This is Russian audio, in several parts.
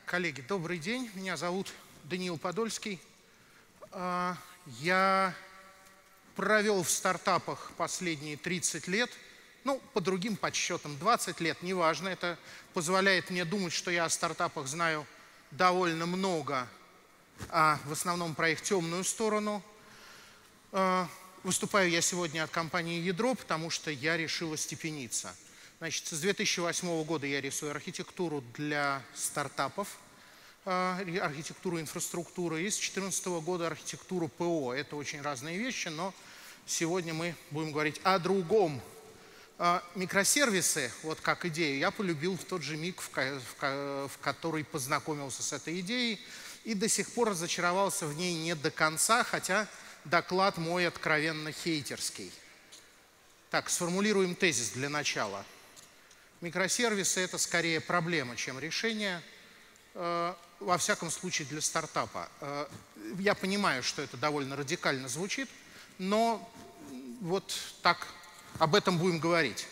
Коллеги, добрый день. Меня зовут Даниил Подольский. Я провел в стартапах последние 30 лет, ну, по другим подсчетам, 20 лет, неважно. Это позволяет мне думать, что я о стартапах знаю довольно много, в основном про их темную сторону. Выступаю я сегодня от компании «Ядро», потому что я решил остепениться. Значит, с 2008 года я рисую архитектуру для стартапов, архитектуру инфраструктуры, и с 2014 года архитектуру ПО. Это очень разные вещи, но сегодня мы будем говорить о другом. Микросервисы, вот как идею, я полюбил в тот же миг, в который познакомился с этой идеей, и до сих пор разочаровался в ней не до конца, хотя доклад мой откровенно хейтерский. Так, сформулируем тезис для начала. Микросервисы – это скорее проблема, чем решение, во всяком случае для стартапа. Я понимаю, что это довольно радикально звучит, но вот так об этом будем говорить.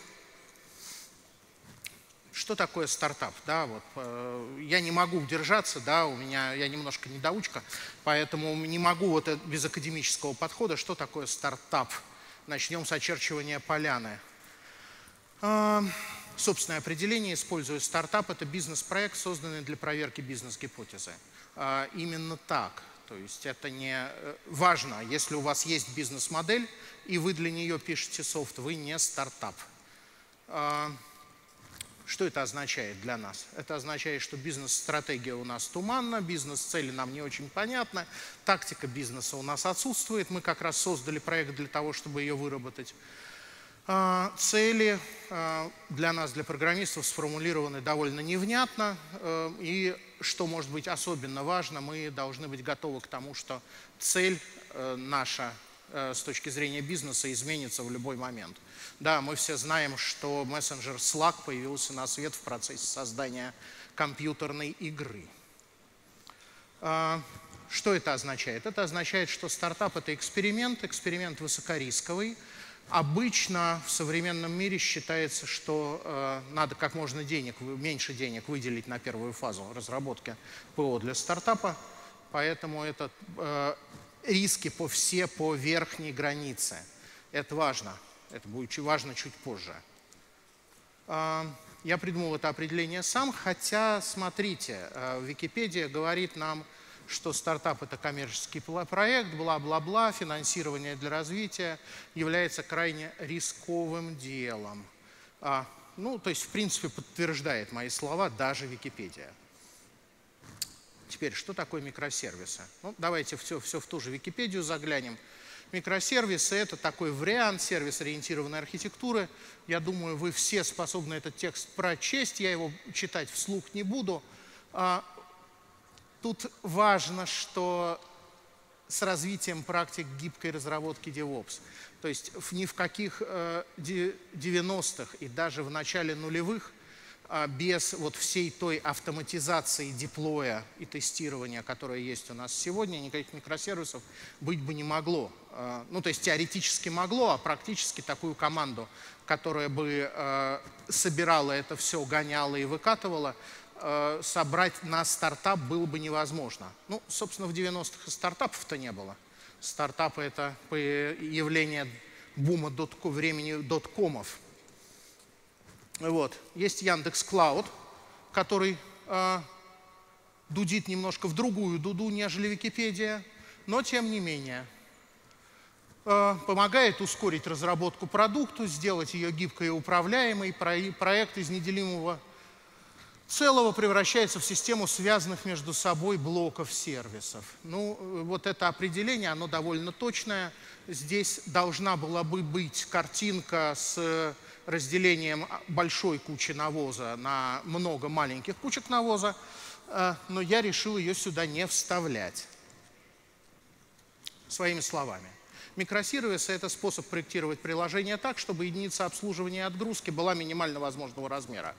Что такое стартап? Да, вот, я не могу удержаться, да, я немножко недоучка, поэтому не могу вот без академического подхода. Что такое стартап? Начнем с очерчивания поляны. Собственное определение, используя стартап, это бизнес-проект, созданный для проверки бизнес-гипотезы. Именно так. То есть это не важно, если у вас есть бизнес-модель, и вы для нее пишете софт, вы не стартап. Что это означает для нас? Это означает, что бизнес-стратегия у нас туманна, бизнес-цели нам не очень понятны, тактика бизнеса у нас отсутствует. Мы как раз создали проект для того, чтобы ее выработать. Цели для нас, для программистов, сформулированы довольно невнятно. И, что может быть особенно важно, мы должны быть готовы к тому, что цель наша с точки зрения бизнеса изменится в любой момент. Да, мы все знаем, что мессенджер Slack появился на свет в процессе создания компьютерной игры. Что это означает? Это означает, что стартап – это эксперимент высокорисковый. Обычно в современном мире считается, что надо как можно меньше денег выделить на первую фазу разработки ПО для стартапа, поэтому это риски по верхней границе. Это важно, это будет важно чуть позже. Я придумал это определение сам, хотя, смотрите, Википедия говорит нам, что стартап – это коммерческий проект, бла-бла-бла, финансирование для развития является крайне рисковым делом. То есть, в принципе, подтверждает мои слова даже Википедия. Теперь, что такое микросервисы? Давайте все в ту же Википедию заглянем. Микросервисы – это такой вариант сервис-ориентированной архитектуры. Я думаю, вы все способны этот текст прочесть, я его читать вслух не буду. Тут важно, что с развитием практик гибкой разработки DevOps, то есть ни в каких 90-х и даже в начале нулевых без вот всей той автоматизации деплоя и тестирования, которая есть у нас сегодня, никаких микросервисов быть бы не могло. То есть теоретически могло, а практически такую команду, которая бы собирала это все, гоняла и выкатывала, собрать на стартап было бы невозможно. Собственно, в 90-х и стартапов-то не было. Стартапы – это появление бума времени доткомов. Вот. Есть Яндекс.Клауд, который дудит немножко в другую дуду, нежели Википедия, но тем не менее помогает ускорить разработку продукта, сделать ее гибкой и управляемой. Проект из неделимого целого превращается в систему связанных между собой блоков сервисов. Вот это определение, оно довольно точное. Здесь должна была бы быть картинка с разделением большой кучи навоза на много маленьких кучек навоза, но я решил ее сюда не вставлять. Своими словами. Микросервисы – это способ проектировать приложение так, чтобы единица обслуживания и отгрузки была минимально возможного размера.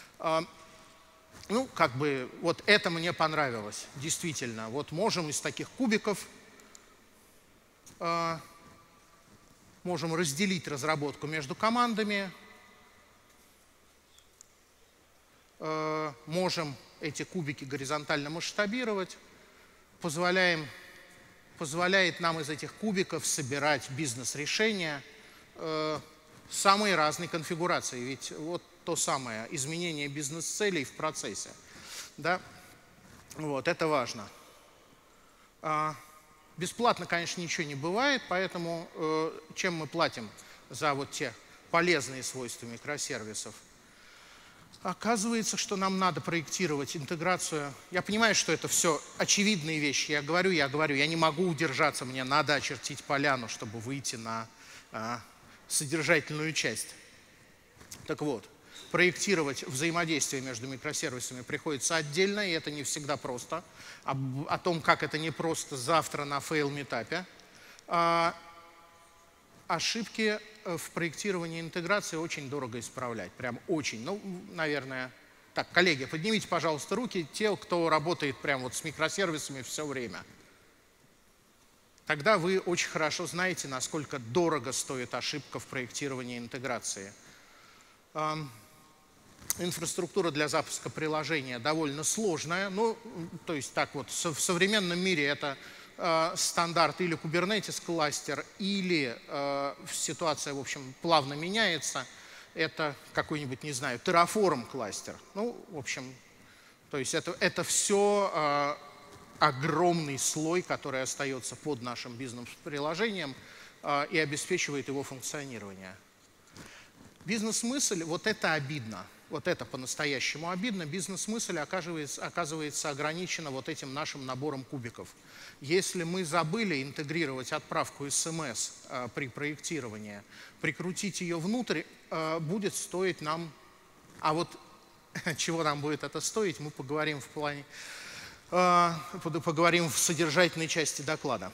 Вот это мне понравилось, действительно. Вот можем из таких кубиков, можем разделить разработку между командами, можем эти кубики горизонтально масштабировать, позволяет нам из этих кубиков собирать бизнес-решения самой разной конфигурации. Ведь вот то самое изменение бизнес-целей в процессе. Да? Вот, это важно. Бесплатно, конечно, ничего не бывает, поэтому чем мы платим за вот те полезные свойства микросервисов? Оказывается, что нам надо проектировать интеграцию. Я понимаю, что это все очевидные вещи. Я говорю, я не могу удержаться, мне надо очертить поляну, чтобы выйти на содержательную часть. Так вот, проектировать взаимодействие между микросервисами приходится отдельно, и это не всегда просто. О том, как это не просто, завтра на фейл-митапе. Ошибки в проектировании интеграции очень дорого исправлять. Прям очень. Ну, наверное... Так, коллеги, поднимите, пожалуйста, руки, те, кто работает прям вот с микросервисами все время. Тогда вы очень хорошо знаете, насколько дорого стоит ошибка в проектировании интеграции. Инфраструктура для запуска приложения довольно сложная. Ну, то есть так вот, в современном мире это стандарт или Kubernetes кластер, или ситуация, в общем, плавно меняется. Это какой-нибудь, не знаю, Terraform кластер. Ну, в общем, то есть это все огромный слой, который остается под нашим бизнес-приложением и обеспечивает его функционирование. Бизнес-мысль, вот это обидно. Вот это по-настоящему обидно. Бизнес-мысль оказывается ограничена вот этим нашим набором кубиков. Если мы забыли интегрировать отправку СМС при проектировании, прикрутить ее внутрь будет стоить нам... А вот чего нам будет это стоить, мы поговорим поговорим в содержательной части доклада.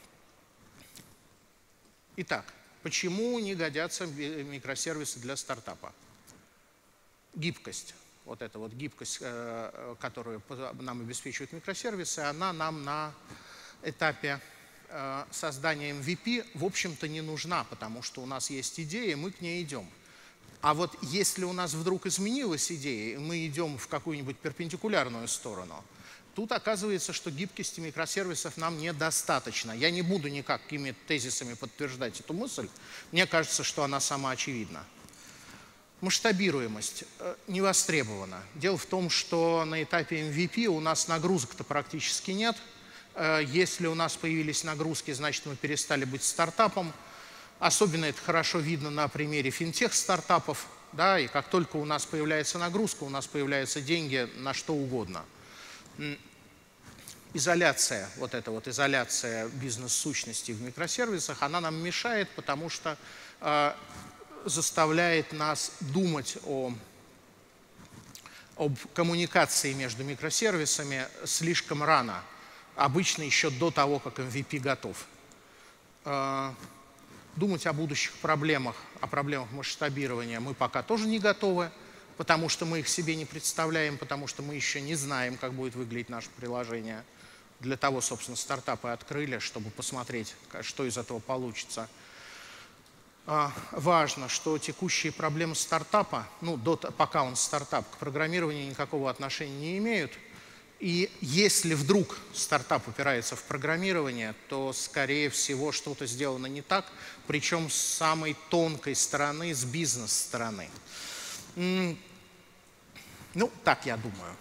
Итак, почему не годятся микросервисы для стартапа? Гибкость. Вот эта вот гибкость, которую нам обеспечивают микросервисы, она нам на этапе создания MVP, в общем-то, не нужна, потому что у нас есть идея, мы к ней идем. А вот если у нас вдруг изменилась идея, и мы идем в какую-нибудь перпендикулярную сторону, тут оказывается, что гибкости микросервисов нам недостаточно. Я не буду никакими тезисами подтверждать эту мысль. Мне кажется, что она самоочевидна. Масштабируемость не востребована. Дело в том, что на этапе MVP у нас нагрузок-то практически нет. Если у нас появились нагрузки, значит, мы перестали быть стартапом. Особенно это хорошо видно на примере финтех-стартапов. Да, и как только у нас появляется нагрузка, у нас появляются деньги на что угодно. Изоляция, вот эта вот изоляция бизнес-сущностей в микросервисах, она нам мешает, потому что заставляет нас думать об коммуникации между микросервисами слишком рано, обычно еще до того, как MVP готов. Думать о будущих проблемах, о проблемах масштабирования мы пока тоже не готовы, потому что мы их себе не представляем, потому что мы еще не знаем, как будет выглядеть наше приложение. Для того, собственно, стартапы открыли, чтобы посмотреть, что из этого получится. Важно, что текущие проблемы стартапа, ну, пока он стартап, к программированию никакого отношения не имеют. И если вдруг стартап упирается в программирование, то, скорее всего, что-то сделано не так, причем с самой тонкой стороны, с бизнес-стороны. Ну, так я думаю.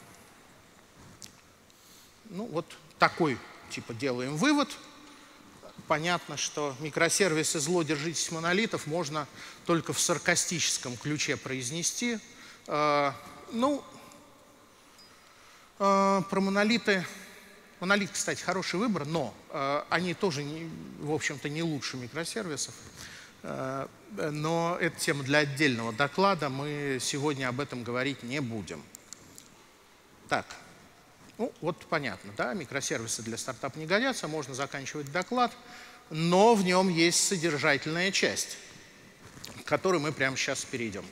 Ну, вот такой, типа, делаем вывод. Понятно, что микросервисы зло, держитесь монолитов, можно только в саркастическом ключе произнести. Ну, про монолиты. Монолит, кстати, хороший выбор, но они тоже, в общем-то, не лучше микросервисов. Но это тема для отдельного доклада, мы сегодня об этом говорить не будем. Так, ну вот понятно, да, микросервисы для стартапа не годятся, можно заканчивать доклад, но в нем есть содержательная часть, к которой мы прямо сейчас перейдем.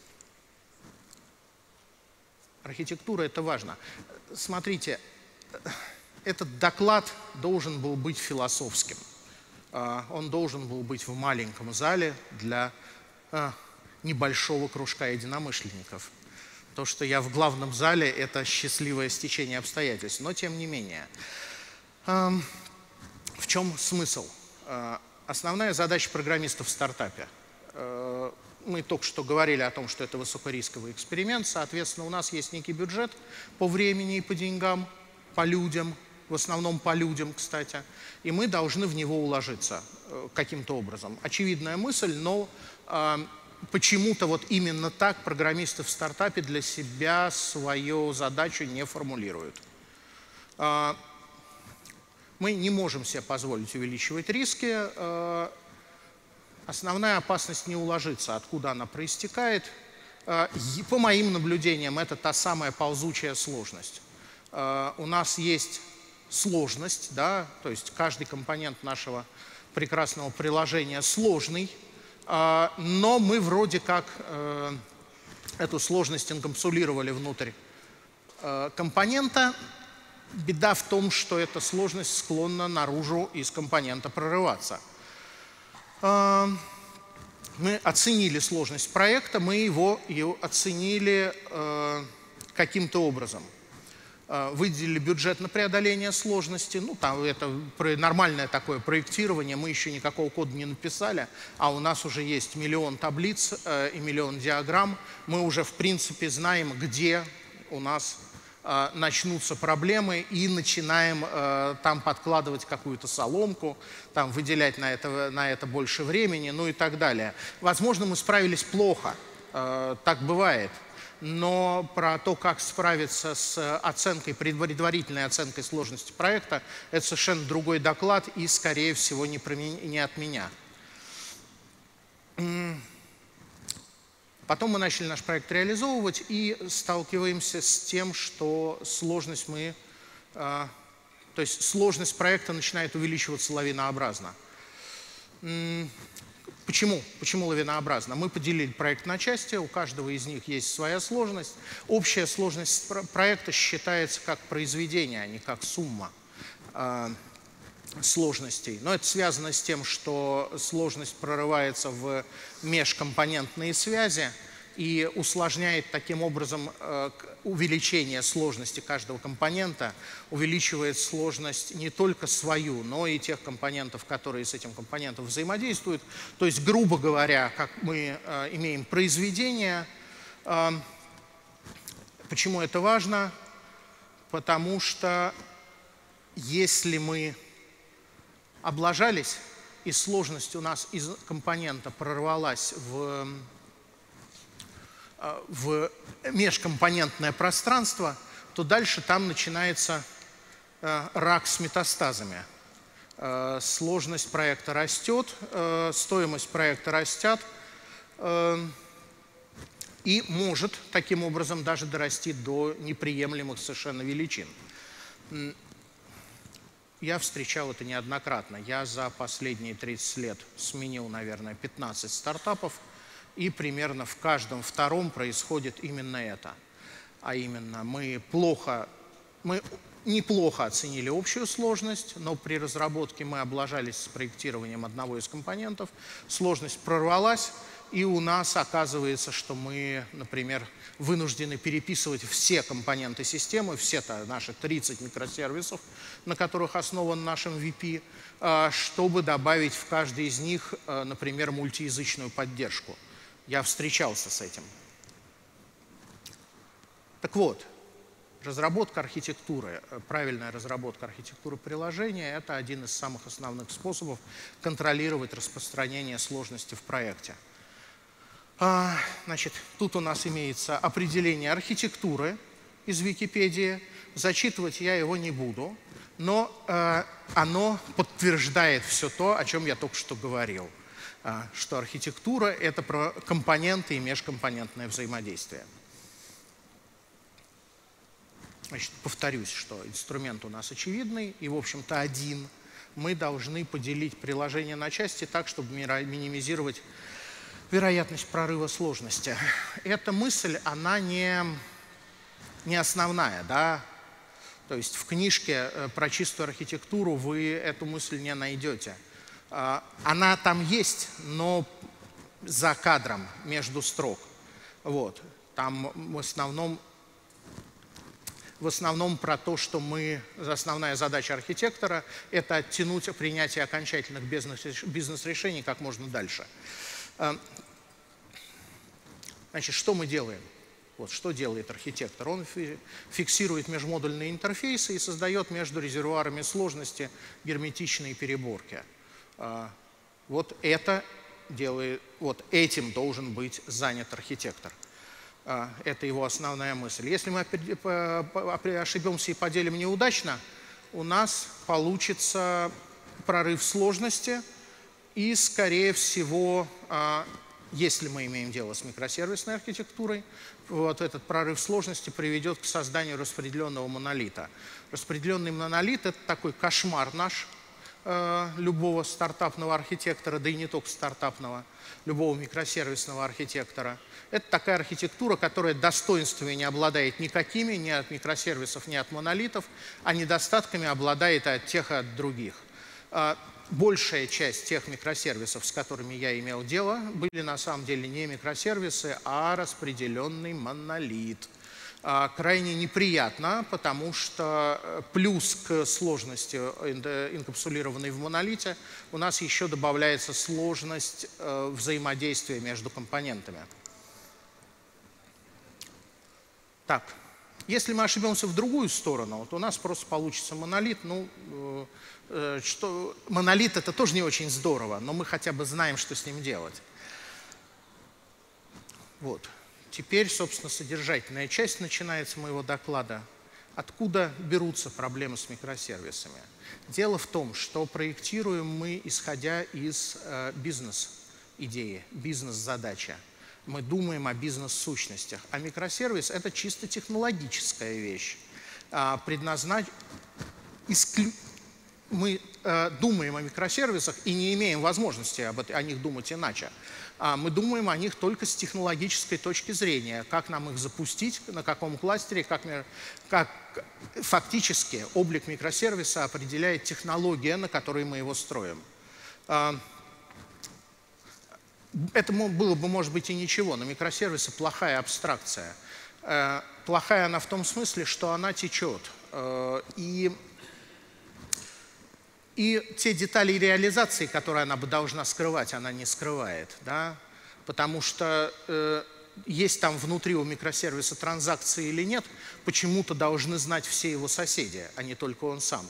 Архитектура – это важно. Смотрите, этот доклад должен был быть философским. Он должен был быть в маленьком зале для небольшого кружка единомышленников. То, что я в главном зале, это счастливое стечение обстоятельств. Но тем не менее. В чем смысл? Основная задача программистов в стартапе. Мы только что говорили о том, что это высокорисковый эксперимент. Соответственно, у нас есть некий бюджет по времени и по деньгам, по людям, в основном по людям, кстати. И мы должны в него уложиться каким-то образом. Очевидная мысль, но почему-то вот именно так программисты в стартапе для себя свою задачу не формулируют. Мы не можем себе позволить увеличивать риски. Основная опасность не уложиться. Откуда она проистекает? По моим наблюдениям, это та самая ползучая сложность. У нас есть сложность, да, то есть каждый компонент нашего прекрасного приложения сложный, но мы вроде как эту сложность инкапсулировали внутрь компонента. Беда в том, что эта сложность склонна наружу из компонента прорываться. Мы оценили сложность проекта, мы ее оценили каким-то образом. Выделили бюджет на преодоление сложности. Ну, там это нормальное такое проектирование, мы еще никакого кода не написали, а у нас уже есть миллион таблиц и миллион диаграмм. Мы уже, в принципе, знаем, где у нас начнутся проблемы, и начинаем там подкладывать какую-то соломку, там выделять на это больше времени, ну и так далее. Возможно, мы справились плохо, так бывает, но про то, как справиться с оценкой, предварительной оценкой сложности проекта, это совершенно другой доклад и, скорее всего, не от меня. Потом мы начали наш проект реализовывать и сталкиваемся с тем, что сложность сложность проекта начинает увеличиваться лавинообразно. Почему? Почему лавинообразно? Мы поделили проект на части, у каждого из них есть своя сложность. Общая сложность проекта считается как произведение, а не как сумма сложностей. Но это связано с тем, что сложность прорывается в межкомпонентные связи и усложняет таким образом увеличение сложности каждого компонента, увеличивает сложность не только свою, но и тех компонентов, которые с этим компонентом взаимодействуют. То есть, грубо говоря, как мы имеем произведение. Почему это важно? Потому что если мы облажались, и сложность у нас из компонента прорвалась в межкомпонентное пространство, то дальше там начинается рак с метастазами. Сложность проекта растет, стоимость проекта растет, и может таким образом даже дорасти до неприемлемых совершенно величин. Я встречал это неоднократно. Я за последние 30 лет сменил, наверное, 15 стартапов, и примерно в каждом втором происходит именно это. А именно, мы неплохо оценили общую сложность, но при разработке мы облажались с проектированием одного из компонентов, сложность прорвалась, и у нас оказывается, что мы, например, вынуждены переписывать все компоненты системы, все наши 30 микросервисов, на которых основан наш MVP, чтобы добавить в каждый из них, например, мультиязычную поддержку. Я встречался с этим. Так вот, разработка архитектуры, правильная разработка архитектуры приложения – это один из самых основных способов контролировать распространение сложности в проекте. Значит, тут у нас имеется определение архитектуры из Википедии. Зачитывать я его не буду, но оно подтверждает все то, о чем я только что говорил. Что архитектура – это про компоненты и межкомпонентное взаимодействие. Значит, повторюсь, что инструмент у нас очевидный и, в общем-то, один. Мы должны поделить приложение на части так, чтобы минимизировать вероятность прорыва сложности. Эта мысль, она не основная, да? То есть в книжке про чистую архитектуру вы эту мысль не найдете. Она там есть, но за кадром, между строк. Вот. Там в основном про то, что основная задача архитектора – это оттянуть принятие окончательных бизнес-решений как можно дальше. Значит, что мы делаем? Вот что делает архитектор? Он фиксирует межмодульные интерфейсы и создает между резервуарами сложности герметичные переборки. Вот этим должен быть занят архитектор. Это его основная мысль. Если мы ошибемся и поделим неудачно, у нас получится прорыв сложности и, скорее всего, если мы имеем дело с микросервисной архитектурой, вот этот прорыв сложности приведет к созданию распределенного монолита. Распределенный монолит – это такой кошмар наш, любого стартапного архитектора, да и не только стартапного, любого микросервисного архитектора. Это такая архитектура, которая достоинствами не обладает никакими, ни от микросервисов, ни от монолитов, а недостатками обладает и от тех, и от других. Большая часть тех микросервисов, с которыми я имел дело, были на самом деле не микросервисы, а распределенный монолит. Крайне неприятно, потому что плюс к сложности, инкапсулированной в монолите, у нас еще добавляется сложность взаимодействия между компонентами. Так, если мы ошибемся в другую сторону, то у нас просто получится монолит. Монолит – это тоже не очень здорово, но мы хотя бы знаем, что с ним делать. Вот. Теперь, собственно, содержательная часть начинается моего доклада. Откуда берутся проблемы с микросервисами? Дело в том, что проектируем мы, исходя из бизнес-идеи, бизнес-задачи. Мы думаем о бизнес-сущностях. А микросервис – это чисто технологическая вещь. Мы думаем о микросервисах и не имеем возможности о них думать иначе. Мы думаем о них только с технологической точки зрения. Как нам их запустить, на каком кластере, как фактически облик микросервиса определяет технология, на которой мы его строим. Это было бы, может быть, и ничего, но микросервисы – плохая абстракция. Плохая она в том смысле, что она течет. И те детали реализации, которые она бы должна скрывать, она не скрывает. Да? Потому что есть там внутри у микросервиса транзакции или нет, почему-то должны знать все его соседи, а не только он сам.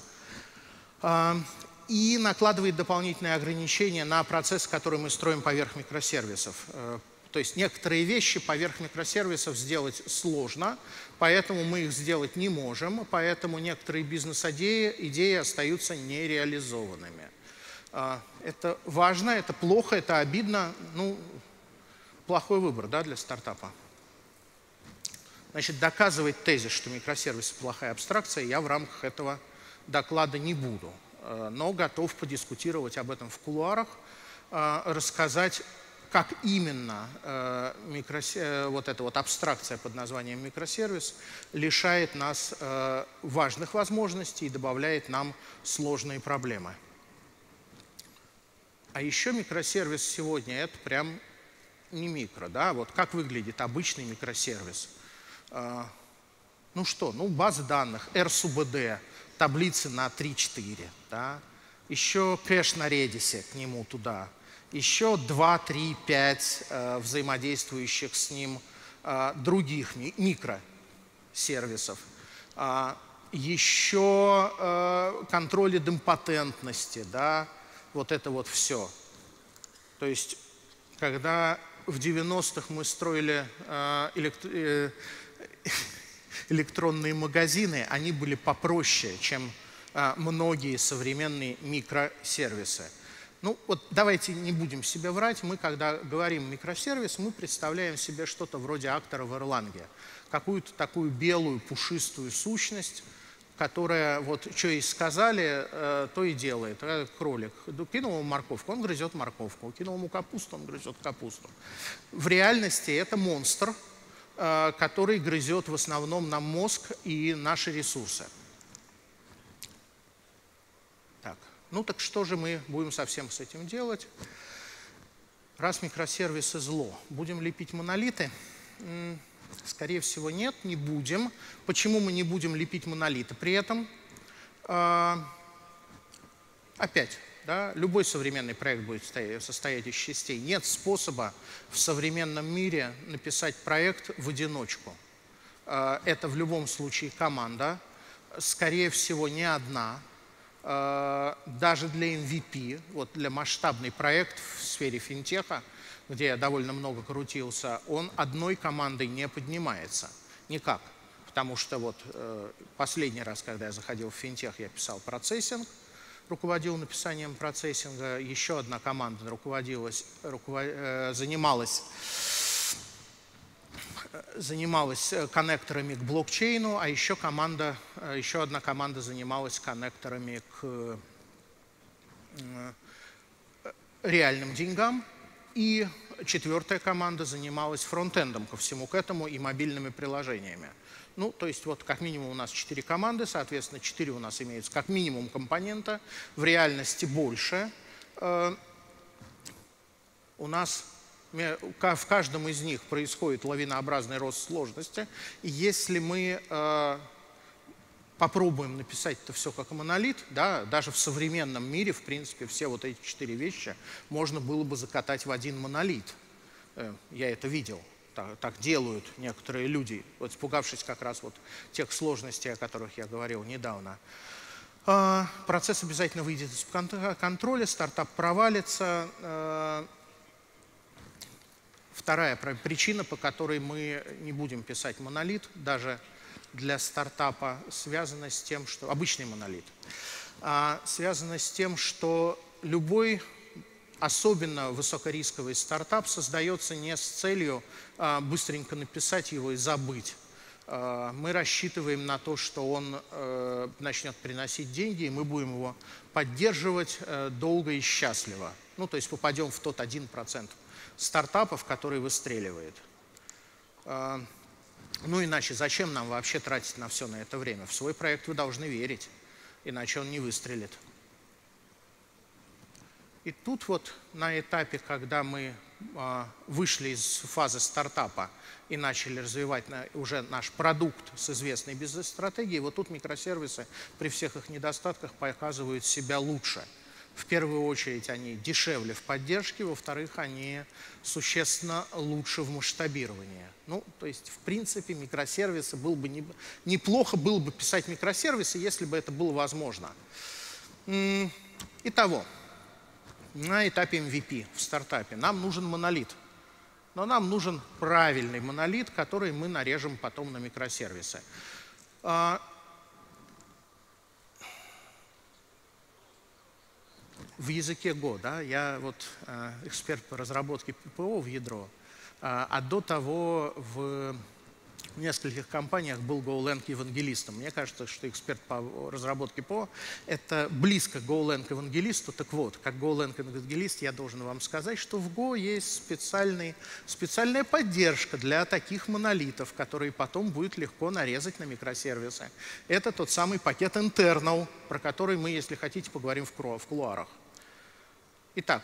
И накладывает дополнительные ограничения на процесс, который мы строим поверх микросервисов. То есть некоторые вещи поверх микросервисов сделать сложно, поэтому мы их сделать не можем, поэтому некоторые бизнес-идеи остаются нереализованными. Это важно, это плохо, это обидно. Плохой выбор, да, для стартапа. Значит, доказывать тезис, что микросервисы – плохая абстракция, я в рамках этого доклада не буду, но готов подискутировать об этом в кулуарах, рассказать, как именно вот эта вот абстракция под названием микросервис лишает нас важных возможностей и добавляет нам сложные проблемы. А еще микросервис сегодня – это прям не микро. Да? Вот как выглядит обычный микросервис? База данных, RSUBD, таблицы на 3-4. Да? Еще кэш на Redis к нему туда. Еще 2, 3, 5 взаимодействующих с ним других микросервисов. Еще контроль идемпотентности, да, вот это вот все. То есть, когда в 90-х мы строили электронные магазины, они были попроще, чем многие современные микросервисы. Давайте не будем себе врать. Мы, когда говорим микросервис, мы представляем себе что-то вроде актора в Erlang. Какую-то такую белую, пушистую сущность, которая что и сказали, то и делает. Кролик. Кинул ему морковку, он грызет морковку. Кинул ему капусту, он грызет капусту. В реальности это монстр, который грызет в основном нам мозг и наши ресурсы. Так что же мы будем со всем с этим делать? Раз микросервисы зло, будем лепить монолиты? Скорее всего, нет, не будем. Почему мы не будем лепить монолиты при этом? Опять, да, любой современный проект будет состоять из частей. Нет способа в современном мире написать проект в одиночку. Это в любом случае команда, скорее всего, не одна. Даже для MVP, вот для масштабный проект в сфере финтеха, где я довольно много крутился, он одной командой не поднимается. Никак. Потому что вот последний раз, когда я заходил в финтех, я писал процессинг, руководил написанием процессинга. Еще одна команда занималась коннекторами к блокчейну, а еще одна команда занималась коннекторами к реальным деньгам. И четвертая команда занималась фронтендом ко всему к этому и мобильными приложениями. Ну, то есть вот как минимум у нас 4 команды, соответственно, 4 у нас имеются как минимум компонента, в реальности больше. У нас в каждом из них происходит лавинообразный рост сложности. И если мы попробуем написать это все как монолит, да, даже в современном мире, в принципе, все вот эти 4 вещи можно было бы закатать в один монолит. Я это видел. Так делают некоторые люди, вот испугавшись как раз вот тех сложностей, о которых я говорил недавно. Процесс обязательно выйдет из контроля, стартап провалится. Вторая причина, по которой мы не будем писать монолит, даже для стартапа, связана с тем, что обычный монолит, связана с тем, что любой особенно высокорисковый стартап создается не с целью быстренько написать его и забыть. Мы рассчитываем на то, что он начнет приносить деньги, и мы будем его поддерживать долго и счастливо. Ну, то есть попадем в тот 1% стартапов, который выстреливает. Ну, иначе зачем нам вообще тратить на все на это время? В свой проект вы должны верить, иначе он не выстрелит. И тут вот на этапе, когда мы вышли из фазы стартапа и начали развивать уже наш продукт с известной бизнес-стратегией, вот тут микросервисы при всех их недостатках показывают себя лучше. В первую очередь они дешевле в поддержке, во-вторых, они существенно лучше в масштабировании. Ну, то есть, в принципе, микросервисы неплохо было бы писать микросервисы, если бы это было возможно. Итого. На этапе MVP в стартапе нам нужен монолит. Но нам нужен правильный монолит, который мы нарежем потом на микросервисы. В языке Go, да, я вот эксперт по разработке ППО в ядро, а до того в нескольких компаниях был GoLang евангелистом. Мне кажется, что эксперт по разработке ПО – это близко GoLang евангелисту. Так вот, как GoLang евангелист я должен вам сказать, что в Go есть специальная поддержка для таких монолитов, которые потом будет легко нарезать на микросервисы. Это тот самый пакет internal, про который мы, если хотите, поговорим в кулуарах. Итак,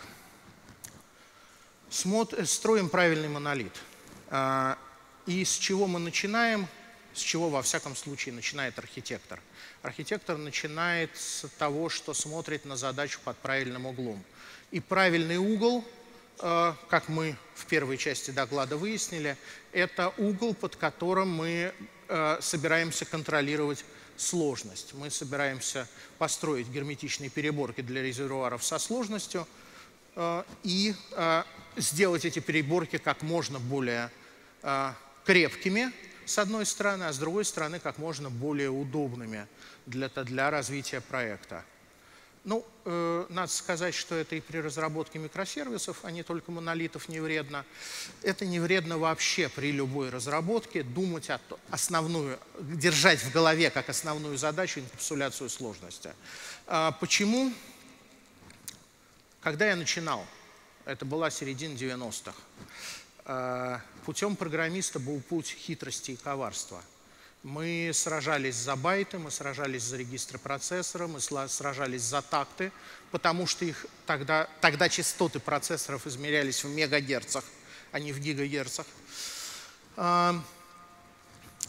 строим правильный монолит. И с чего мы начинаем? С чего, во всяком случае, начинает архитектор? Архитектор начинает с того, что смотрит на задачу под правильным углом. И правильный угол, как мы в первой части доклада выяснили, это угол, под которым мы собираемся контролировать сложность. Мы собираемся построить герметичные переборки для резервуаров со сложностью и сделать эти переборки как можно более крепкими, с одной стороны, а с другой стороны, как можно более удобными для развития проекта. Ну, надо сказать, что это и при разработке микросервисов, а не только монолитов, не вредно. Это не вредно вообще при любой разработке думать держать в голове как основную задачу инкапсуляцию сложности. Почему? Когда я начинал, это была середина 90-х, путем программиста был путь хитрости и коварства. Мы сражались за байты, мы сражались за регистры процессора, мы сражались за такты, потому что тогда частоты процессоров измерялись в мегагерцах, а не в гигагерцах.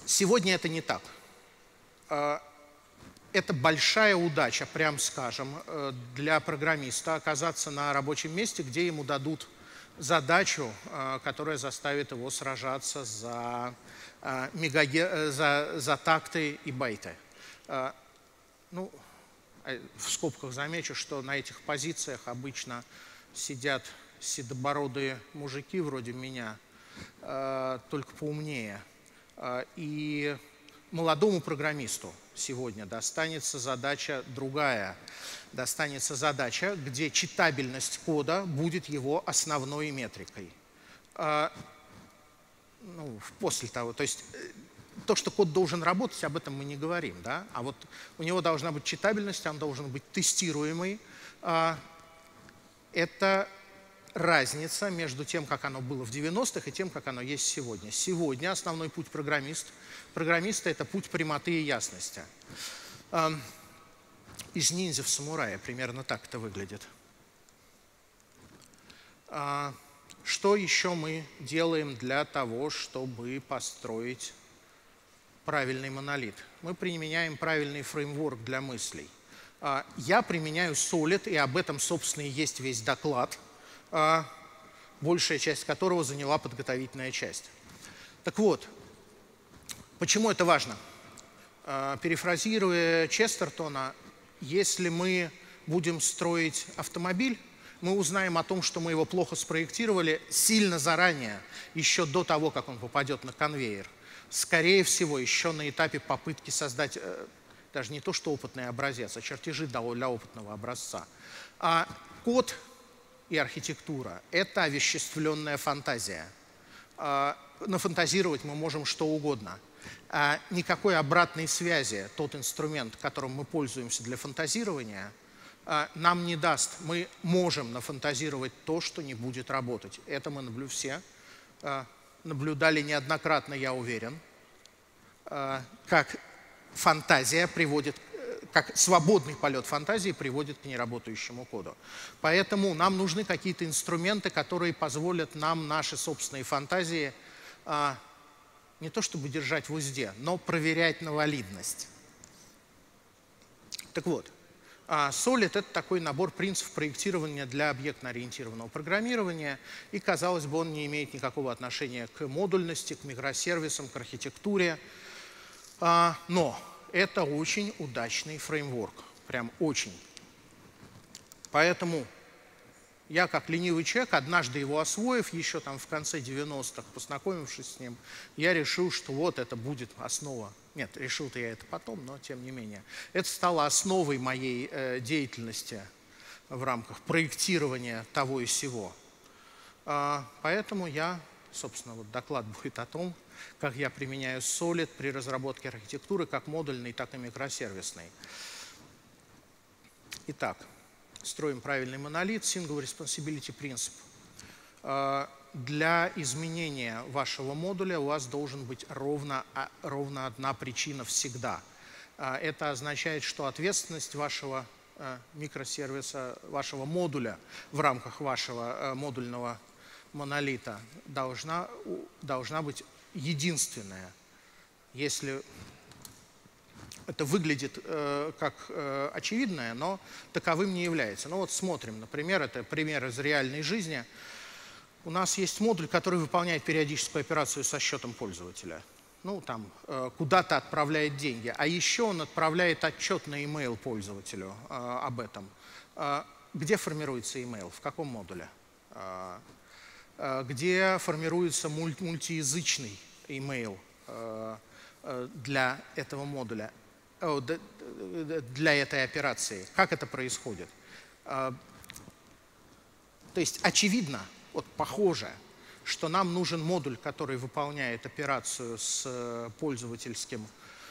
Сегодня это не так. Это большая удача, прям скажем, для программиста оказаться на рабочем месте, где ему дадут задачу, которая заставит его сражаться за такты и байты. Ну, в скобках замечу, что на этих позициях обычно сидят седобородые мужики вроде меня, только поумнее. И молодому программисту сегодня достанется задача другая. Достанется задача, где читабельность кода будет его основной метрикой. Ну, после того, то есть то, что код должен работать, об этом мы не говорим, да? А вот у него должна быть читабельность, он должен быть тестируемый. Это разница между тем, как оно было в 90-х, и тем, как оно есть сегодня. Сегодня основной путь программиста – это путь прямоты и ясности. Из ниндзя в самурая примерно так это выглядит. Что еще мы делаем для того, чтобы построить правильный монолит? Мы применяем правильный фреймворк для мыслей. Я применяю Solid, и об этом, собственно, и есть весь доклад, большая часть которого заняла подготовительная часть. Так вот, почему это важно? Перефразируя Честертона, если мы будем строить автомобиль, мы узнаем о том, что мы его плохо спроектировали сильно заранее, еще до того, как он попадет на конвейер. Скорее всего, еще на этапе попытки создать даже не то, что опытный образец, а чертежи для опытного образца. А код и архитектура – это овеществленная фантазия. Нафантазировать мы можем что угодно. Никакой обратной связи тот инструмент, которым мы пользуемся для фантазирования, нам не даст. Мы можем нафантазировать то, что не будет работать. Это мы все наблюдали неоднократно, я уверен, как фантазия приводит, как свободный полет фантазии приводит к неработающему коду. Поэтому нам нужны какие-то инструменты, которые позволят нам наши собственные фантазии не то чтобы держать в узде, но проверять на валидность. Так вот, Solid – это такой набор принципов проектирования для объектно-ориентированного программирования, и, казалось бы, он не имеет никакого отношения к модульности, к микросервисам, к архитектуре, но это очень удачный фреймворк, прям очень. Поэтому я, как ленивый человек, однажды его освоив, еще там в конце 90-х, познакомившись с ним, я решил, что вот это будет основа. Нет, решил-то я это потом, но тем не менее. Это стало основой моей деятельности в рамках проектирования того и сего. Поэтому собственно, вот доклад будет о том, как я применяю Solid при разработке архитектуры, как модульной, так и микросервисной. Итак, строим правильный монолит, Single Responsibility Principle. Для изменения вашего модуля у вас должен быть ровно одна причина всегда. Это означает, что ответственность вашего микросервиса, вашего модуля в рамках вашего модульного монолита должна быть единственная. Если это выглядит как очевидное, но таковым не является. Ну вот смотрим, например, это пример из реальной жизни. У нас есть модуль, который выполняет периодическую операцию со счетом пользователя. Ну, там, куда-то отправляет деньги. А еще он отправляет отчет на e-mail пользователю об этом. Где формируется e-mail? В каком модуле? Где формируется мультиязычный e-mail для этого модуля, для этой операции? Как это происходит? То есть очевидно, вот похоже, что нам нужен модуль, который выполняет операцию с пользовательским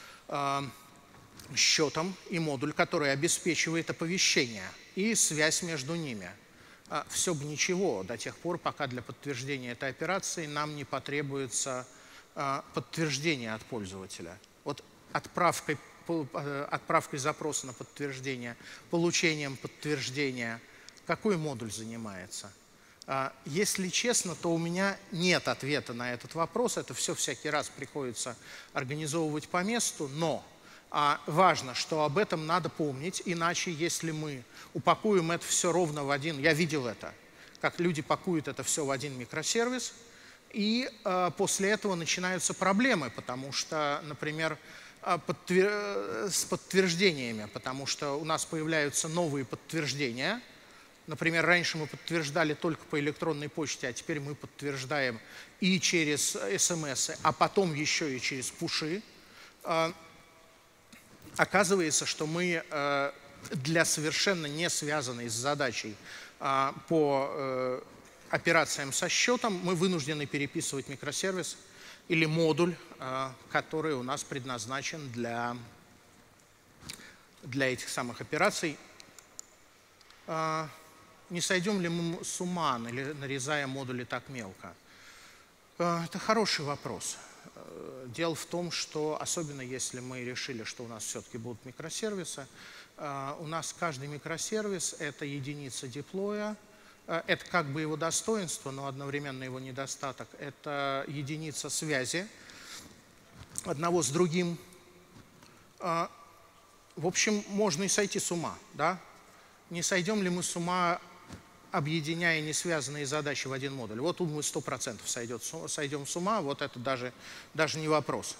счетом, и модуль, который обеспечивает оповещение и связь между ними. Все бы ничего до тех пор, пока для подтверждения этой операции нам не потребуется подтверждение от пользователя. Вот отправкой запроса на подтверждение, получением подтверждения, какой модуль занимается? Если честно, то у меня нет ответа на этот вопрос. Это все всякий раз приходится организовывать по месту, но важно, что об этом надо помнить, иначе если мы упакуем это все ровно в один, я видел это, как люди пакуют это все в один микросервис, и после этого начинаются проблемы, потому что, например, с подтверждениями, потому что у нас появляются новые подтверждения. Например, раньше мы подтверждали только по электронной почте, а теперь мы подтверждаем и через СМС, а потом еще и через пуши. Оказывается, что мы для совершенно не связанной с задачей по операциям со счетом, мы вынуждены переписывать микросервис или модуль, который у нас предназначен для этих самых операций. Не сойдем ли мы с ума, нарезая модули так мелко? Это хороший вопрос. Дело в том, что особенно если мы решили, что у нас все-таки будут микросервисы, у нас каждый микросервис – это единица деплоя, это как бы его достоинство, но одновременно его недостаток. Это единица связи одного с другим. В общем, можно и сойти с ума, да? Не сойдем ли мы с ума, объединяя несвязанные задачи в один модуль? Вот тут мы 100% сойдем с ума, вот это даже не вопрос.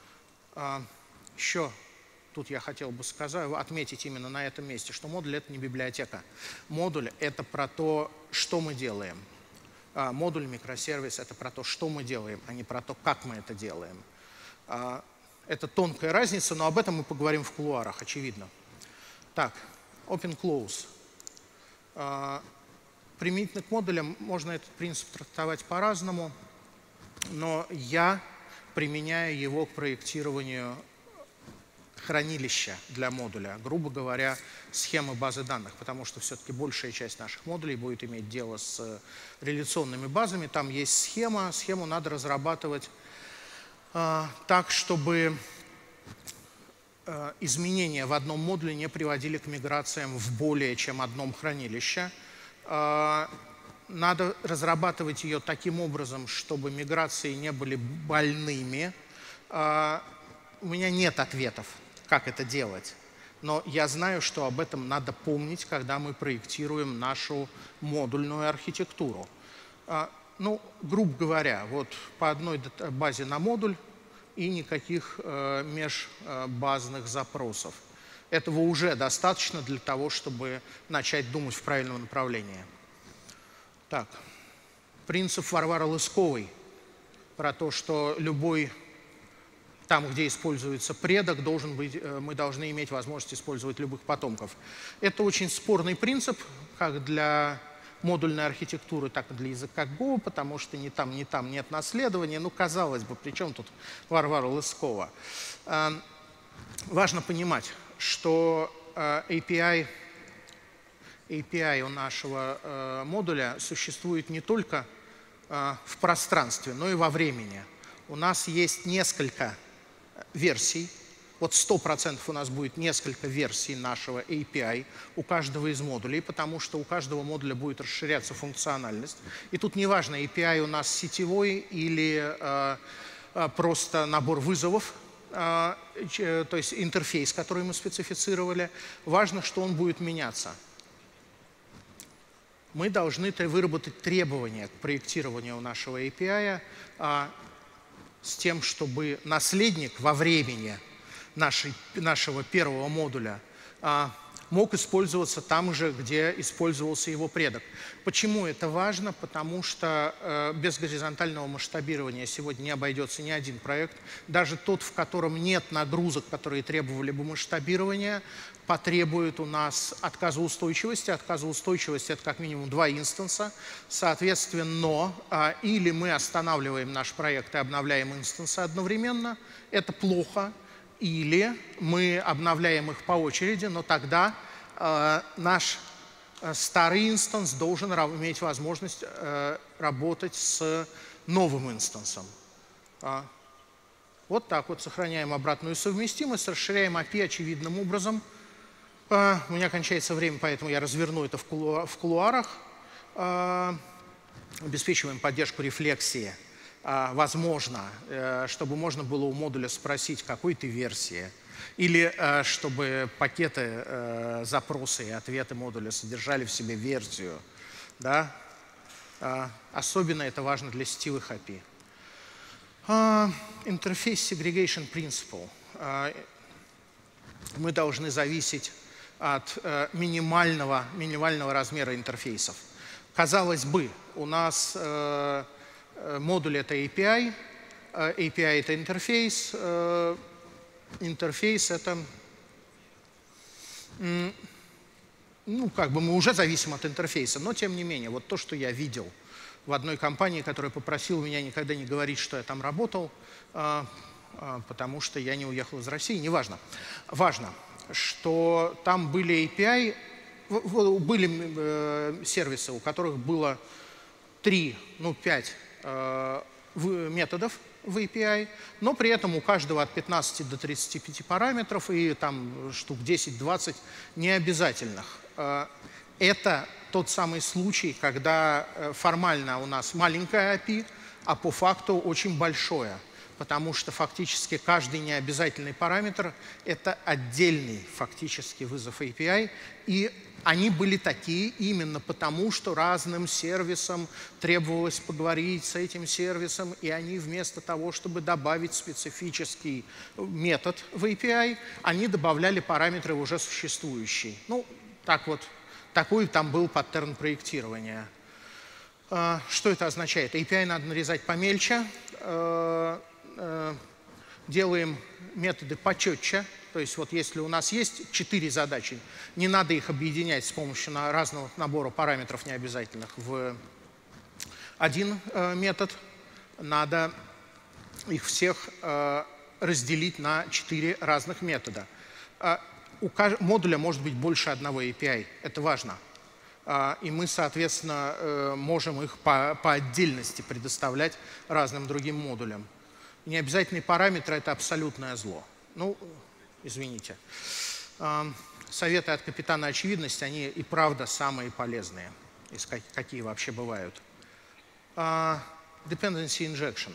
Еще тут я хотел бы отметить именно на этом месте, что модуль – это не библиотека. Модуль – это про то, что мы делаем. Модуль, микросервис – это про то, что мы делаем, а не про то, как мы это делаем. Это тонкая разница, но об этом мы поговорим в кулуарах, очевидно. Так, open-close. Применительно к модулям можно этот принцип трактовать по-разному, но я применяю его к проектированию хранилища для модуля, грубо говоря, схемы базы данных, потому что все-таки большая часть наших модулей будет иметь дело с реляционными базами. Там есть схема, схему надо разрабатывать так, чтобы изменения в одном модуле не приводили к миграциям в более чем одном хранилище. Надо разрабатывать ее таким образом, чтобы миграции не были больными. У меня нет ответов, как это делать, но я знаю, что об этом надо помнить, когда мы проектируем нашу модульную архитектуру. Ну, грубо говоря, вот по одной базе на модуль и никаких межбазных запросов. Этого уже достаточно для того, чтобы начать думать в правильном направлении. Так, принцип Варвары Лысковой про то, что любой, там, где используется предок, мы должны иметь возможность использовать любых потомков. Это очень спорный принцип, как для модульной архитектуры, так и для языка Go, потому что ни там нет наследования. Ну, казалось бы, при чем тут Варвара Лыскова? Важно понимать, что API у нашего модуля существует не только в пространстве, но и во времени. У нас есть несколько версий. Вот 100% у нас будет несколько версий нашего API у каждого из модулей, потому что у каждого модуля будет расширяться функциональность. И тут неважно, API у нас сетевой или просто набор вызовов, то есть интерфейс, который мы специфицировали. Важно, что он будет меняться. Мы должны выработать требования к проектированию нашего API с тем, чтобы наследник во времени нашего первого модуля мог использоваться там же, где использовался его предок. Почему это важно? Потому что без горизонтального масштабирования сегодня не обойдется ни один проект. Даже тот, в котором нет нагрузок, которые требовали бы масштабирования, потребует у нас отказоустойчивости. Отказоустойчивость – это как минимум 2 инстанса. Соответственно, или мы останавливаем наш проект и обновляем инстансы одновременно, это плохо, или мы обновляем их по очереди, но тогда наш старый инстанс должен иметь возможность работать с новым инстансом. Вот так вот сохраняем обратную совместимость, расширяем API очевидным образом. У меня кончается время, поэтому я разверну это в кулуарах. обеспечиваем поддержку рефлексии, возможно, чтобы можно было у модуля спросить, какой ты версии, или чтобы пакеты, запросы и ответы модуля содержали в себе версию. Да? Особенно это важно для сетевых API. Interface Segregation Principle. Мы должны зависеть от минимального размера интерфейсов. Казалось бы, у нас модуль — это API, API — это интерфейс, интерфейс — это, ну, как бы мы уже зависим от интерфейса, но тем не менее, вот то, что я видел в одной компании, которая попросила меня никогда не говорить, что я там работал, потому что я не уехал из России, неважно. Важно, что там были API, были сервисы, у которых было 3, ну 5 методов в API, но при этом у каждого от 15 до 35 параметров и там штук 10-20 необязательных. Это тот самый случай, когда формально у нас маленькое API, а по факту очень большое, потому что фактически каждый необязательный параметр — это отдельный фактически вызов API, и они были такие именно потому, что разным сервисам требовалось поговорить с этим сервисом, и они вместо того, чтобы добавить специфический метод в API, они добавляли параметры уже существующие. Ну, так вот, такой там был паттерн проектирования. Что это означает? API надо нарезать помельче, делаем методы почетче. То есть вот если у нас есть 4 задачи, не надо их объединять с помощью разного набора параметров необязательных в один метод. Надо их всех разделить на 4 разных метода. У модуля может быть больше одного API, это важно. И мы, соответственно, можем их по отдельности предоставлять разным другим модулям. Необязательные параметры — это абсолютное зло. Ну, извините. Советы от капитана очевидности, они и правда самые полезные, какие вообще бывают. Dependency injection.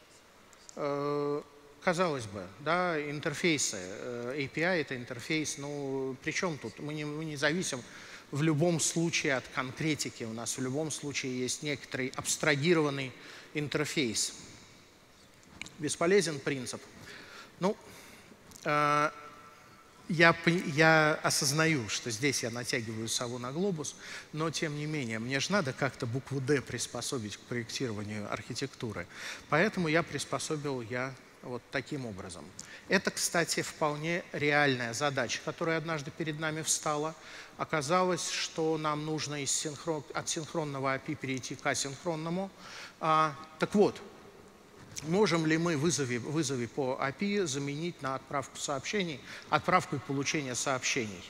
Казалось бы, да, интерфейсы, API — это интерфейс, ну, при чем тут? Мы не зависим в любом случае от конкретики, у нас в любом случае есть некоторый абстрагированный интерфейс. Бесполезен принцип. Ну, я осознаю, что здесь я натягиваю сову на глобус, но тем не менее, мне же надо как-то букву «Д» приспособить к проектированию архитектуры. Поэтому я приспособил вот таким образом. Это, кстати, вполне реальная задача, которая однажды перед нами встала. Оказалось, что нам нужно от синхронного API перейти к асинхронному. Так вот, можем ли мы вызовы по API заменить на отправку сообщений, отправку и получение сообщений?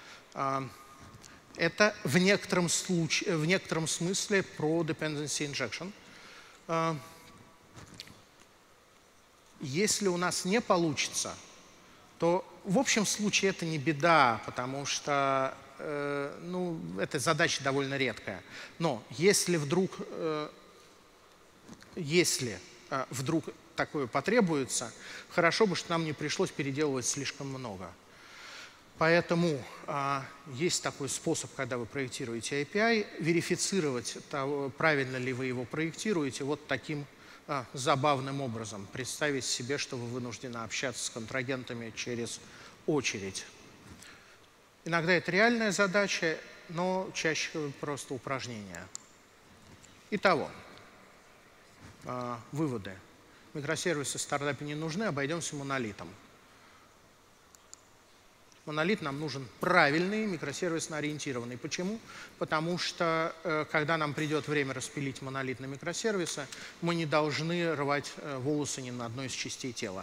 Это в некотором смысле про dependency injection. Если у нас не получится, то в общем случае это не беда, потому что ну, эта задача довольно редкая. Но если вдруг такое потребуется, хорошо бы, что нам не пришлось переделывать слишком много. Поэтому есть такой способ, когда вы проектируете API, верифицировать, правильно ли вы его проектируете, вот таким забавным образом. Представить себе, что вы вынуждены общаться с контрагентами через очередь. Иногда это реальная задача, но чаще просто упражнение. Итого, выводы. Микросервисы в стартапе не нужны, обойдемся монолитом. Монолит нам нужен правильный, микросервисно ориентированный. Почему? Потому что, когда нам придет время распилить монолит на микросервисы, мы не должны рвать волосы ни на одной из частей тела.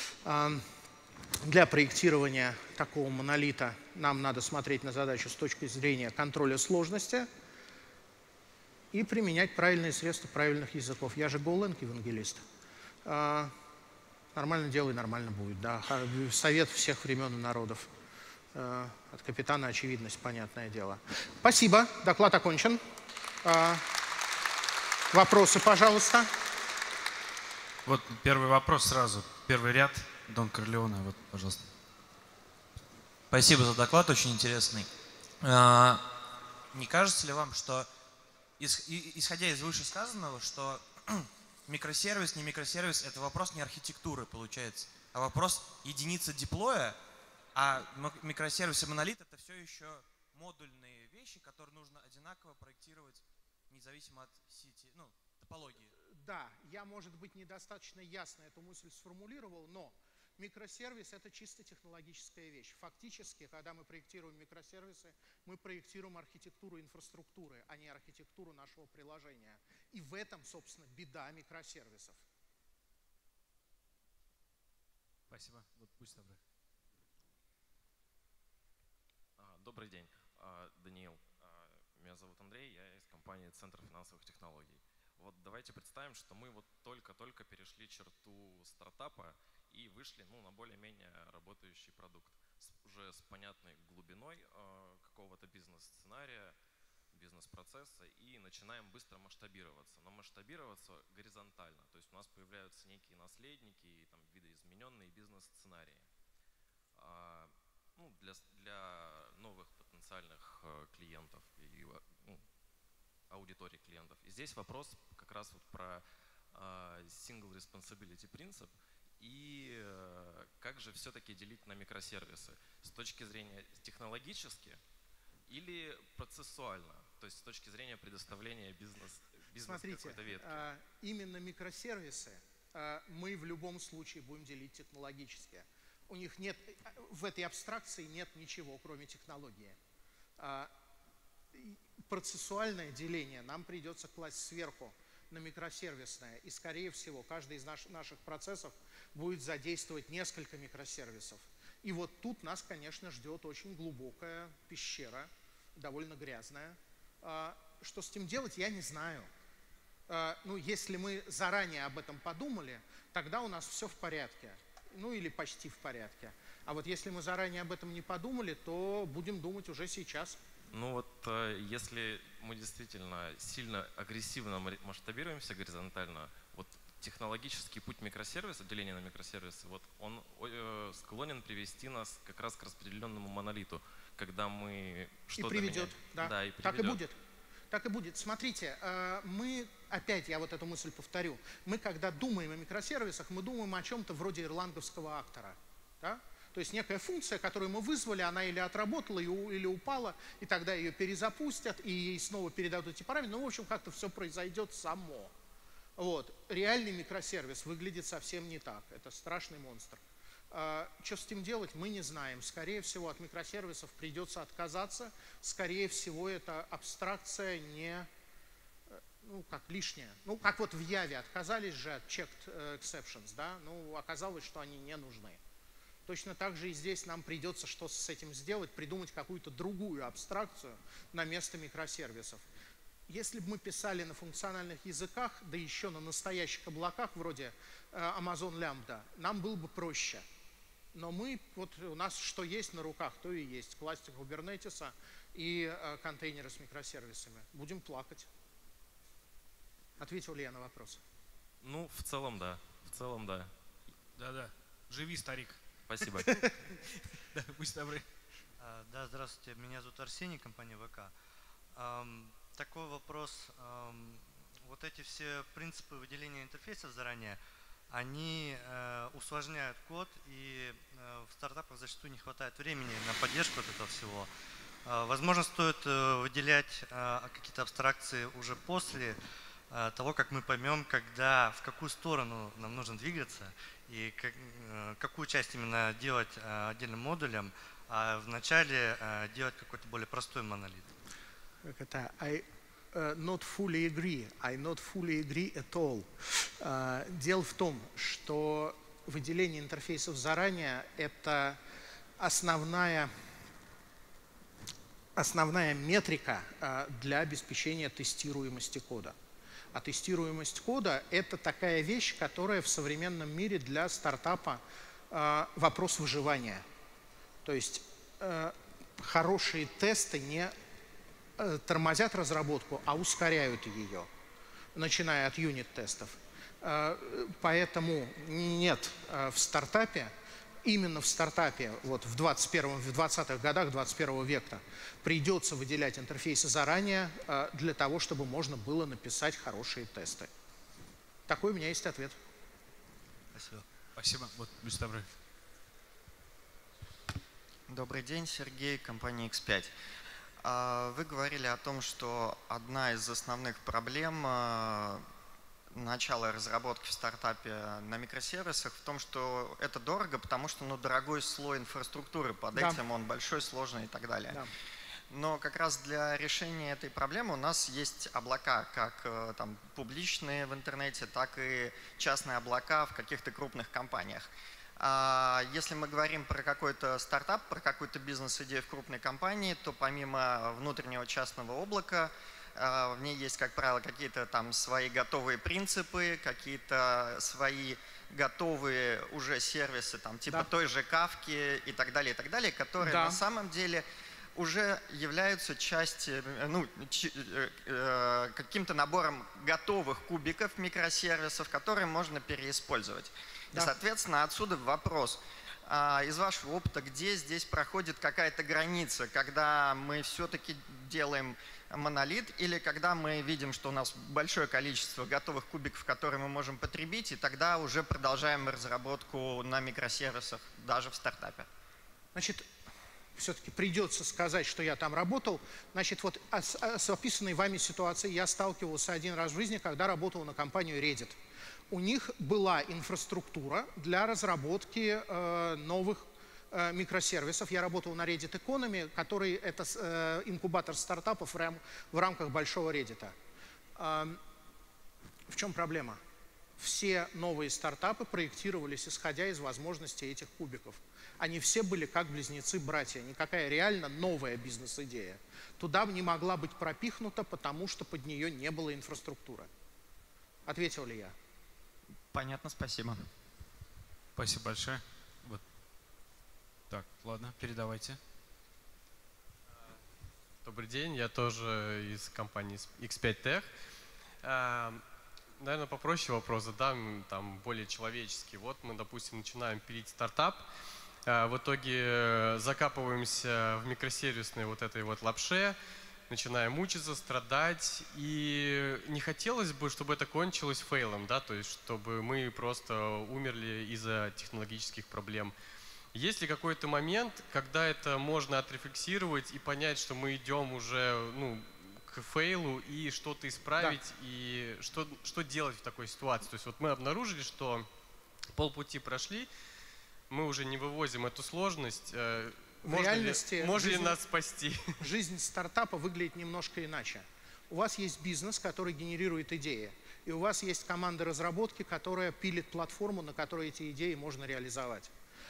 Для проектирования такого монолита нам надо смотреть на задачу с точки зрения контроля сложности и применять правильные средства правильных языков. Я же GoLang евангелист. Нормально делай, нормально будет. Да. Совет всех времен и народов. От капитана очевидность, понятное дело. Спасибо, доклад окончен. Вопросы, пожалуйста. Вот первый вопрос сразу. Первый ряд. Дон Корлеоне, вот, пожалуйста. Спасибо за доклад, очень интересный. Не кажется ли вам, что, исходя из вышесказанного, что микросервис, не микросервис, это вопрос не архитектуры, получается, а вопрос единицы деплоя, а микросервис и монолит это все еще модульные вещи, которые нужно одинаково проектировать, независимо от сети, ну, топологии. Да, я, может быть, недостаточно ясно эту мысль сформулировал, но микросервис – это чисто технологическая вещь. Фактически, когда мы проектируем микросервисы, мы проектируем архитектуру инфраструктуры, а не архитектуру нашего приложения. И в этом, собственно, беда микросервисов. Спасибо. Вот, будь добры. Добрый день, Даниил. Меня зовут Андрей, я из компании Центр финансовых технологий. Вот давайте представим, что мы вот только-только перешли черту стартапа и вышли на более-менее работающий продукт уже с понятной глубиной какого-то бизнес-сценария, бизнес-процесса и начинаем быстро масштабироваться. Но масштабироваться горизонтально, то есть у нас появляются некие наследники и там видоизмененные бизнес-сценарии. Для новых потенциальных клиентов и аудитории клиентов. И здесь вопрос как раз вот про single responsibility принцип и как же все-таки делить на микросервисы с точки зрения технологически или процессуально, то есть с точки зрения предоставления бизнес какой-то ветки. Смотрите, именно микросервисы мы в любом случае будем делить технологически. У них нет, в этой абстракции нет ничего, кроме технологии. Процессуальное деление нам придется класть сверху на микросервисное. И, скорее всего, каждый из наших процессов будет задействовать несколько микросервисов. И вот тут нас, конечно, ждет очень глубокая пещера, довольно грязная. Что с этим делать, я не знаю. Если мы заранее об этом подумали, тогда у нас все в порядке. Или почти в порядке. А вот если мы заранее об этом не подумали, то будем думать уже сейчас. Если мы действительно сильно агрессивно масштабируемся горизонтально, вот технологический путь микросервиса, деления на микросервисы, вот он склонен привести нас как раз к распределенному монолиту, когда мы что-то приведет, меняем. Да, и приведет. Так и будет. Так и будет. Смотрите, опять я вот эту мысль повторю, мы когда думаем о микросервисах, мы думаем о чем-то вроде ирландовского актора. Да? То есть некая функция, которую мы вызвали, она или отработала, или упала, и тогда ее перезапустят, и ей снова передадут эти параметры. В общем, как-то все произойдет само. Реальный микросервис выглядит совсем не так. Это страшный монстр. Что с этим делать, мы не знаем. Скорее всего, от микросервисов придется отказаться. Скорее всего, это абстракция не, как лишняя. Как вот в Яве отказались же от checked exceptions, да? Оказалось, что они не нужны. Точно так же и здесь нам придется что с этим сделать, придумать какую-то другую абстракцию на место микросервисов. Если бы мы писали на функциональных языках, да еще на настоящих облаках, вроде Amazon Lambda, нам было бы проще. Но у нас что есть на руках, то и есть. Кластер Kubernetes и контейнеры с микросервисами. Будем плакать. Ответил ли я на вопрос? В целом да. Да. Живи, старик. Спасибо. Да, будь добры. Да, здравствуйте. Меня зовут Арсений, компания ВК. Такой вопрос. Вот эти все принципы выделения интерфейсов заранее, они усложняют код, и в стартапах зачастую не хватает времени на поддержку вот этого всего. Возможно, стоит выделять какие-то абстракции уже после того, как мы поймем, в какую сторону нам нужно двигаться, и какую часть именно делать отдельным модулем, а вначале делать какой-то более простой монолит. Как это? I not fully agree. I not fully agree at all. Дело в том, что выделение интерфейсов заранее – это основная метрика для обеспечения тестируемости кода. А тестируемость кода – это такая вещь, которая в современном мире для стартапа вопрос выживания. То есть хорошие тесты не тормозят разработку, а ускоряют ее. начиная от юнит-тестов. Поэтому нет в стартапе, именно в стартапе вот в 20-х годах 21 века придется выделять интерфейсы заранее для того, чтобы можно было написать хорошие тесты. Такой у меня есть ответ. Спасибо. Спасибо. Вот, Мустафа. Добрый день, Сергей, компания X5. Вы говорили о том, что одна из основных проблем начала разработки в стартапе на микросервисах в том, что это дорого, потому что дорогой слой инфраструктуры под этим, он большой, сложный и так далее. Да. Но как раз для решения этой проблемы у нас есть облака, как там публичные в интернете, так и частные облака в каких-то крупных компаниях. Если мы говорим про какой-то стартап, про какую-то бизнес-идею в крупной компании, то помимо внутреннего частного облака, в ней есть, как правило, какие-то там свои готовые принципы, какие-то свои готовые уже сервисы, там, типа той же Kafka и так далее, которые на самом деле уже являются каким-то набором готовых кубиков микросервисов, которые можно переиспользовать. И, соответственно, отсюда вопрос. Из вашего опыта, где здесь проходит какая-то граница, когда мы все-таки делаем монолит, или когда мы видим, что у нас большое количество готовых кубиков, которые мы можем потребить, и тогда уже продолжаем разработку на микросервисах, даже в стартапе? Значит, все-таки придется сказать, что я там работал. Значит, вот с описанной вами ситуацией я сталкивался один раз в жизни, когда работал на компанию Reddit. У них была инфраструктура для разработки новых микросервисов. Я работал на Reddit Economy, который это инкубатор стартапов в рамках большого Reddit. В чем проблема? Все новые стартапы проектировались, исходя из возможностей этих кубиков. Они все были как близнецы-братья. Никакая реально новая бизнес-идея туда не могла быть пропихнута, потому что под нее не было инфраструктуры. Ответил ли я? Понятно, спасибо. Спасибо большое. Вот. Так, ладно, передавайте. Добрый день, я тоже из компании X5 Tech. Наверное, попроще вопрос задам, там более человеческий. Вот мы, допустим, начинаем пилить стартап, в итоге закапываемся в микросервисной вот этой вот лапше, начинаем мучиться, страдать, и не хотелось бы, чтобы это кончилось фейлом, да, то есть чтобы мы просто умерли из-за технологических проблем. Есть ли какой-то момент, когда это можно отрефлексировать и понять, что мы идем уже к фейлу и что-то исправить, и что делать в такой ситуации? То есть вот мы обнаружили, что полпути прошли, мы уже не вывозим эту сложность. Можно ли нас спасти? Жизнь стартапа выглядит немножко иначе. У вас есть бизнес, который генерирует идеи, и у вас есть команда разработки, которая пилит платформу, на которой эти идеи можно реализовать.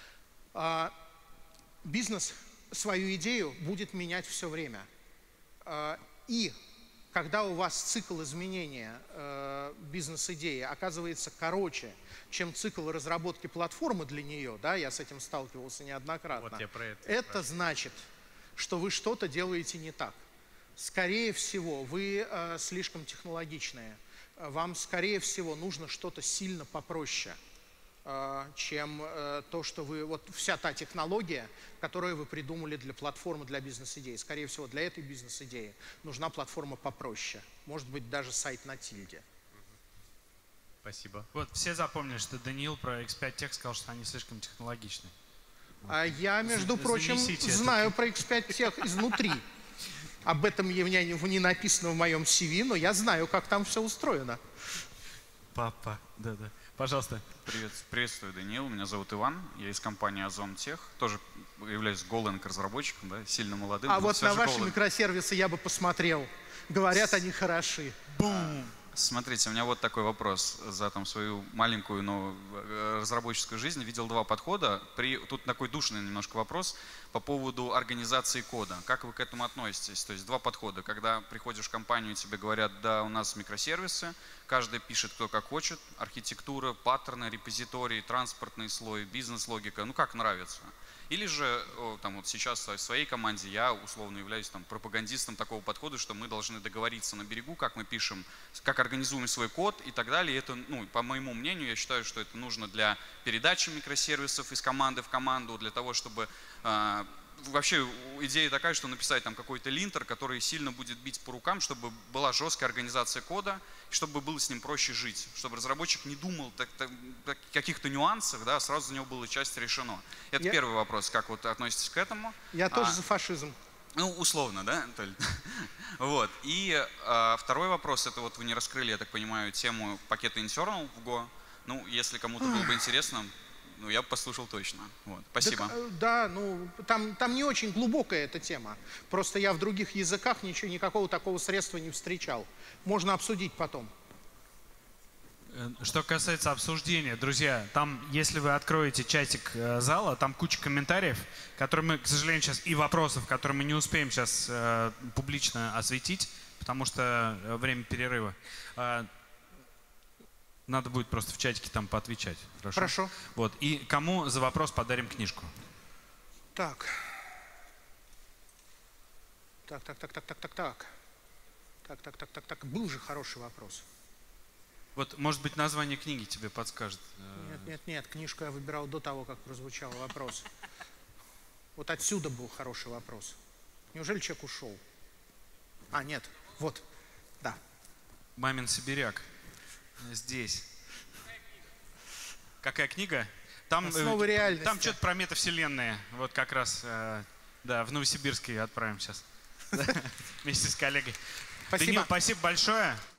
Бизнес свою идею будет менять все время. И когда у вас цикл изменения бизнес-идеи оказывается короче, чем цикл разработки платформы для нее, да, я с этим сталкивался неоднократно, вот я про это значит, что вы что-то делаете не так. Скорее всего, вы слишком технологичные. Вам, скорее всего, нужно что-то сильно попроще, чем то, что вы... Вот вся та технология, которую вы придумали для платформы, для бизнес-идеи. Скорее всего, для этой бизнес-идеи нужна платформа попроще. Может быть, даже сайт на тильде. Спасибо. Вот все запомнили, что Даниил про X5 Tech сказал, что они слишком технологичны. А я, между прочим, знаю про X5 Tech изнутри. Об этом не написано в моем CV, но я знаю, как там все устроено. Папа, да-да. Пожалуйста. Приветствую, Даниил. Меня зовут Иван. Я из компании Озон Тех. Тоже являюсь Golang разработчиком, да, сильно молодым. А вот на ваши микросервисы я бы посмотрел. Говорят, они хороши. Бум! Смотрите, у меня вот такой вопрос. За там свою маленькую, но разработческую жизнь видел два подхода. Тут такой душный немножко вопрос по поводу организации кода. Как вы к этому относитесь? То есть два подхода. Когда приходишь в компанию, тебе говорят, да, у нас микросервисы, каждый пишет кто как хочет, архитектура, паттерны, репозитории, транспортный слой, бизнес-логика, ну как нравится. Или же там, вот сейчас в своей команде я условно являюсь там, пропагандистом такого подхода, что мы должны договориться на берегу, как мы пишем, как организуем свой код и так далее. И это, ну, по моему мнению, я считаю, что это нужно для передачи микросервисов из команды в команду, для того, чтобы вообще идея такая, что написать там какой-то линтер, который сильно будет бить по рукам, чтобы была жесткая организация кода, чтобы было с ним проще жить, чтобы разработчик не думал о каких-то нюансах, да, сразу за него была часть решено. Это первый вопрос, как вот относитесь к этому? Я тоже за фашизм. Ну, условно, да, Толь? Вот. И второй вопрос, это вот вы не раскрыли, я так понимаю, тему пакета internal в Go. Ну, если кому-то было бы интересно, ну, я бы послушал точно. Вот. Спасибо. Да, ну, там не очень глубокая эта тема. Просто я в других языках никакого такого средства не встречал. Можно обсудить потом. Что касается обсуждения, друзья, там, если вы откроете чатик зала, там куча комментариев, которые мы, к сожалению, сейчас, и вопросов, которые мы не успеем сейчас публично осветить, потому что время перерыва. Надо будет просто в чатике там поотвечать. Хорошо? Хорошо. Вот. И кому за вопрос подарим книжку? Так. Был же хороший вопрос. Вот, может быть, название книги тебе подскажет. Нет, книжку я выбирал до того, как прозвучал вопрос. Вот отсюда был хороший вопрос. Неужели человек ушел? Нет, вот, да. «Мамин сибиряк». Здесь. Какая книга? Там, «Основы реальности». Там что-то про метавселенные. Вот как раз, да, в Новосибирске отправим сейчас. Вместе с коллегой. Спасибо. Даниил, спасибо большое.